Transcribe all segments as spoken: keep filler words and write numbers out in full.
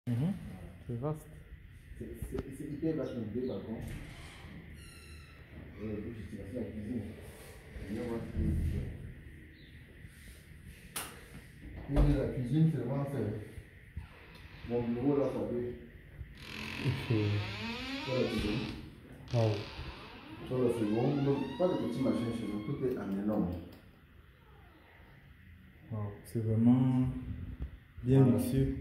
Mhm. C'est vaste. C'est hyper vaste, donc deux balcons. Et puis, je suis passé à la cuisine. Et là, moi, c'est la cuisine, c'est vraiment c'est mon bureau là, ça fait. Sur la cuisine. Wow. Sur le second, donc pas de petits machins chez nous, tout est en énorme. Wow. C'est vraiment bien Voilà. luxueux.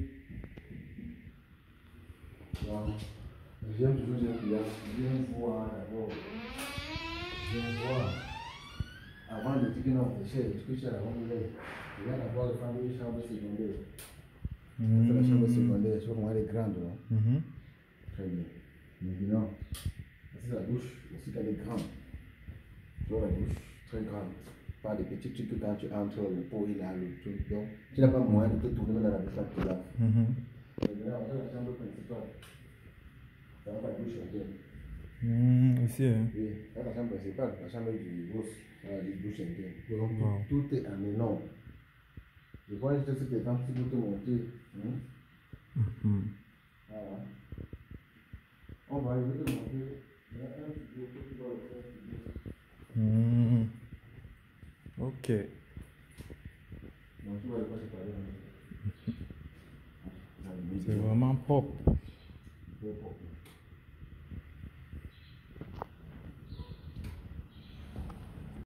Voilà. J'aime toujours dire qu'il y a bien voir d'abord. Bien voir. Avant de dire que non, c'est cher, parce que cher avant de l'air. Il y a d'abord les femmes de chambre secondaire. Mmh. C'est la chambre secondaire, je vois comment elle est grande. Hein? Mmh. Très bien. Maintenant, c'est la douche, aussi qu'elle est grande. Tu vois la douche, très grande. Pas des petits trucs que quand tu entres, le pot il a le truc. Donc, tu n'as pas moyen de te tourner dans la douche là, tu là. Maintenant, on a la chambre principale. Ça va la douche interne. Mmh, aussi, hein. Oui, là, la chambre principale, la chambre du boss, la douche interne. Donc, Wow. tout, tout est en énorme. Je vois juste que c'est quand tu peux te monter. Hein? Mmh. Voilà. On va aller te monter. Il y a un studio que tu dois le faire. Mmh. Ok. Donc, tu vois de quoi je parlais. C'est vraiment propre. Très propre.